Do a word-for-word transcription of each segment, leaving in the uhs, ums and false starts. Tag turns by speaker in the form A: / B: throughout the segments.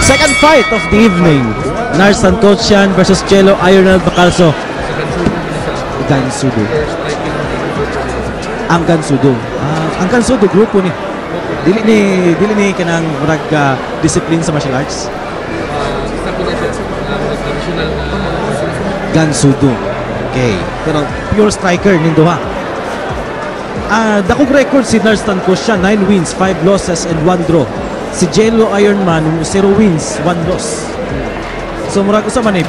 A: second fight of the evening. Nars Sankocyan versus Jello Ayernal Bacalso. Gansudo. Ang Gansudo. Uh, ang Gansudo grupo ni. Dili ni dili ni kanang murag uh, discipline sa martial arts. Gansudo. Okay. Pero pure striker nindo ha. Ah, uh, dakog record si Nars Sankocyan, nine wins, five losses and one draw. Si Jello Ironman, zero wins, one loss. So murag usa man eh.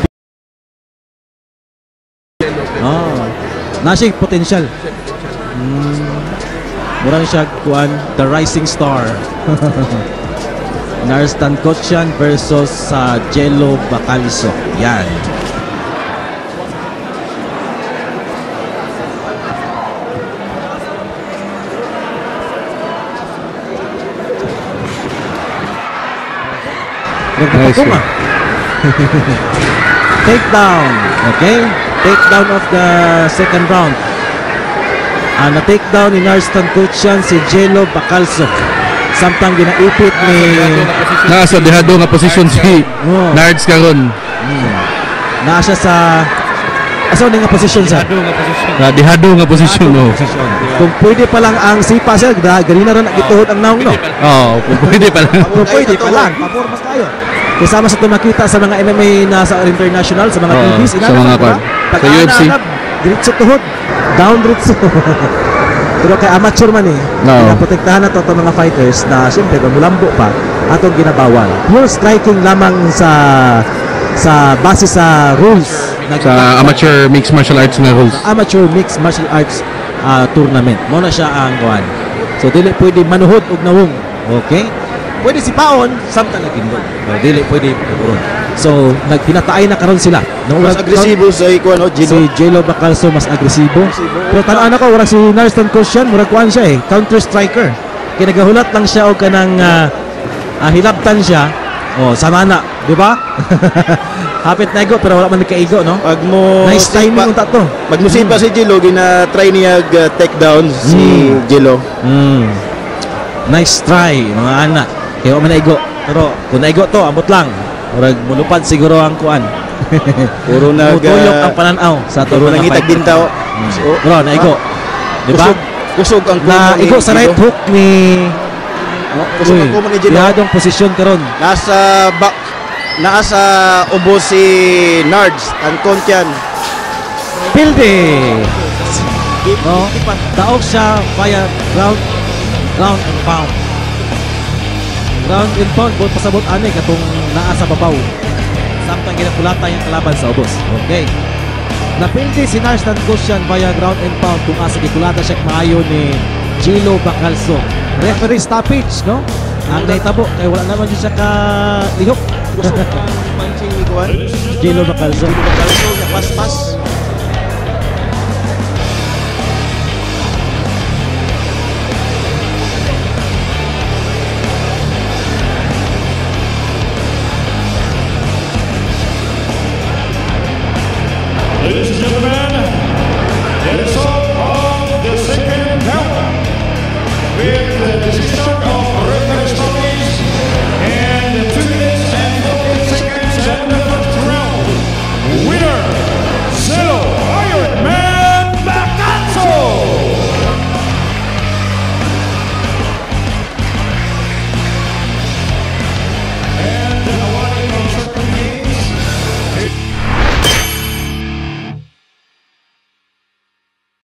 A: Oh. Na siya potential. Hmm. Murag siya kuan the rising star. Nars Sankocyan versus sa uh, Jello Bacalso. Yan. Nagpatunga. Take down. Okay? Take down of the second round. Uh, na-take down ni Nars Sankocyan si Jello Bacalso. Samtang ginaipit ni...
B: Nasa dihado nga posisyon si oh. Nars karon.
A: Hmm. Nasa sa... Asa nga posisyon sa?
B: Dihado nga posisyon. Na dihado nga posisyon. Oh.
A: Kung pwede pa lang ang sipa sir, ganina rin nagituhod ang naong no?
B: Oo, oh, kung pwede pa lang.
A: Kung pwede pa lang. Pabor mas kayo. Kasama sa tumakita sa mga M M A na sa international, sa mga
B: oh,
A: T Vs,
B: sa mga kwan. Sa U F C.
A: Diretso tuhod. Down diretso. Pero kay amateur man eh. No. Protektahan na to itong mga fighters na siyempre kung mulambo pa, atong ginabawal. Pure striking lamang sa sa base sa rules.
B: Sa amateur mixed martial arts na rules.
A: Sa amateur mixed martial arts uh, tournament. Muna siya ang kuan. So dili pwede manuhod og nawong. Okay? Pwede si Paon, samtang nagindog. No, dili pwede pagkuron. So, nagpinataay na karon sila.
C: No, mas agresibo sa ikuan no,
A: Si Jello Bacalso mas agresibo. Pero talaan ako, wala si Nars Sankocyan, murag kuan siya eh, counter striker. Kaya nagahulat lang siya o kanang uh, uh, hilabtan siya. Oh, sama na, di ba? Hapit na igo pero wala man nagkaigo, no?
C: Pag mo
A: nice timing unta to.
C: Pag mo sipa hmm. si Jello, gina-try niya uh, take down hmm. si Jello.
A: Hmm. Nice try, mga anak. Kaya man naigo. Pero kung naigo to, ambot lang. Murag mulupad siguro ang kuan.
C: Puro nag
A: mutuyok ang pananaw sa to.
C: Puro nangitag din tao.
A: Hmm. So, bro, naigo. Ah, di ba?
C: Kusog, kusog ang
A: na igo sa right hook ni
C: oh, kusog ang kumo ni Jello.
A: Yadong posisyon karon.
C: Nasa back nasa ubo si Nars Sankocyan.
A: Pilde. No, daog siya via ground ground and pound. Ground and pound, buot pasabot ani katong naa sa babaw. Samtang ginapulata yung kalaban sa ubos. Okay. Napildi si Nars Sankocyan via ground and pound kung asa gikulata siya maayo ni Jello Bacalso. Referee stoppage, no? Ang naitabo kay wala naman siya ka lihok.
C: Punching ni kuan.
A: Jello Bacalso.
C: Jello Bacalso, pas-pas.
D: Ladies and gentlemen,